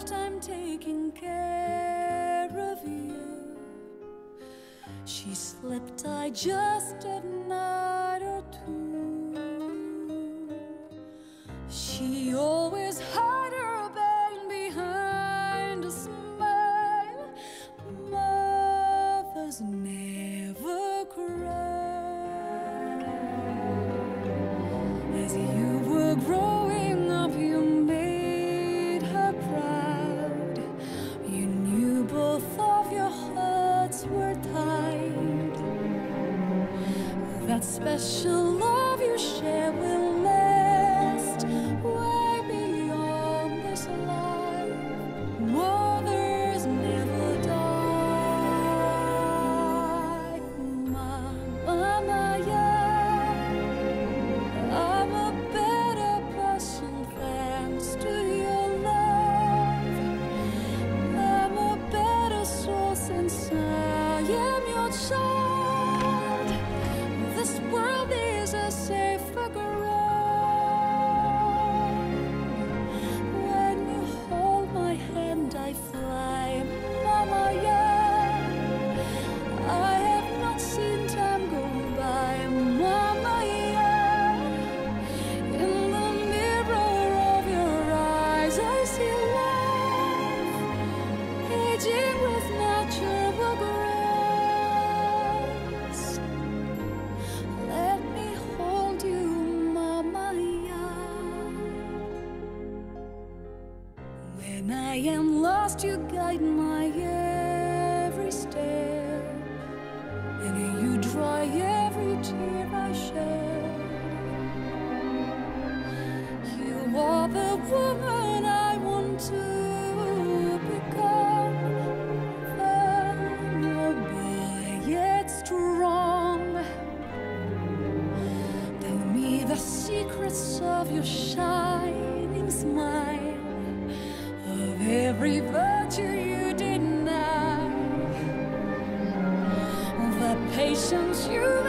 time taking care of you. She slept tight just a night or two. She always hid her pain behind a smile. Mothers never cry. As you were growing up, you made her proud. You knew both of your hearts were tied. That special love you share will last way beyond this life. Mothers never die. Mama, yeah, I'm a better person thanks to your love. I'm a better soul since I am your child. This world is a safer ground. When you hold my hand, I fly. Mama, yeah, I have not seen time go by. Mama, yeah, in the mirror of your eyes, I see life aging with natural grace. Let me hold you, Mama, yeah. When I am lost, you guide my every step, and you dry every tear I shed. You are the woman I want to become. Vulnerable yet strong. Tell me the secrets of your shining smile, of every virtue you deny, of the patience you